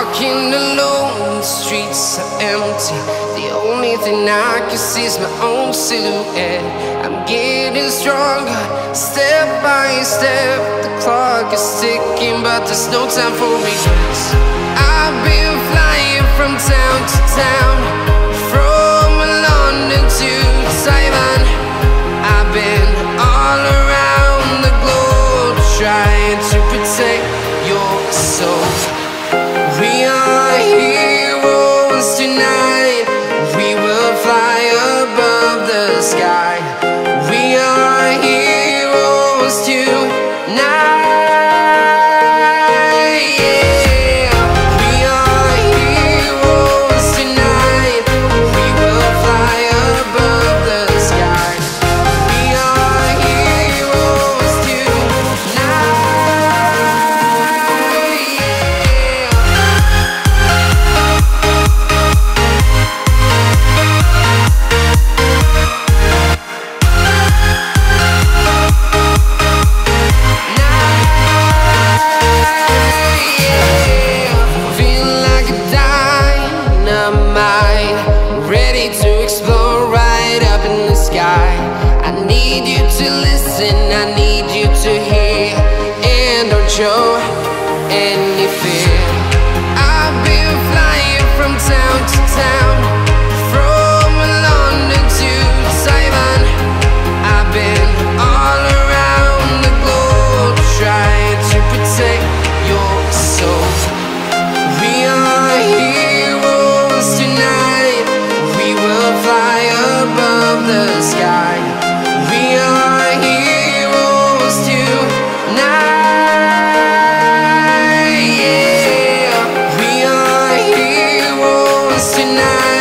walking alone, the streets are empty. The only thing I can see is my own silhouette. I'm getting stronger, step by step. The clock is ticking, but there's no time for regrets. I've been flying from town to town, from London to Taiwan. I've been all around the globe, trying to protect your soul. We are heroes tonight. We will fly above the sky. We are heroes tonight. Yeah. We are heroes tonight. We will fly above the sky. We are heroes tonight. To explore right up in the sky. I need you to listen, I need you to hear, and don't show any fear. I've been flying from town to town, from London to Taiwan. I've been all around the globe, trying to protect your soul. We are heroes tonight. We will fly above the sky. We are heroes tonight. Yeah. We are heroes tonight.